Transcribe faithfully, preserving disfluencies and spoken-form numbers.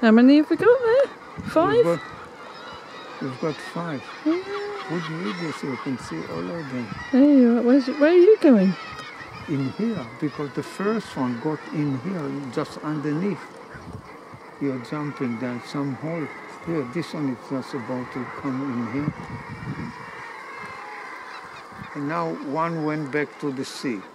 How many have we got there? Five? We've got, we've got five. Yeah. Would you read this? You can see all of them. There you are. Where's, where are you going? In here, because the first one got in here, just underneath. You're jumping down some hole. Here, this one is just about to come in here. And now one went back to the sea.